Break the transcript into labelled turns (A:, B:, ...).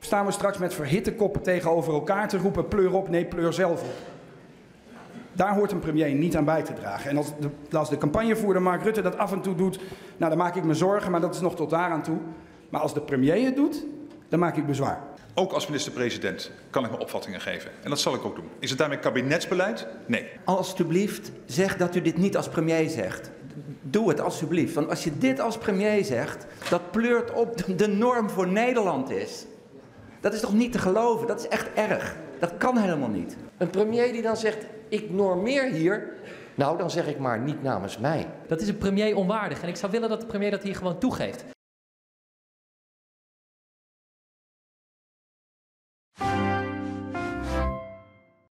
A: Staan we straks met verhitte koppen tegenover elkaar te roepen, pleur op, nee, pleur zelf op. Daar hoort een premier niet aan bij te dragen. En als de campagnevoerder Mark Rutte dat af en toe doet, nou, dan maak ik me zorgen, maar dat is nog tot daar aan toe. Maar als de premier het doet, dan maak ik bezwaar.
B: Ook als minister-president kan ik mijn opvattingen geven. En dat zal ik ook doen. Is het daarmee kabinetsbeleid? Nee.
C: Alsjeblieft, zeg dat u dit niet als premier zegt. Doe het alsjeblieft. Want als je dit als premier zegt, dat pleurt op de norm voor Nederland is. Dat is toch niet te geloven? Dat is echt erg. Dat kan helemaal niet.
D: Een premier die dan zegt, ik normeer hier. Nou, dan zeg ik maar niet namens mij.
E: Dat is een premier onwaardig. En ik zou willen dat de premier dat hier gewoon toegeeft.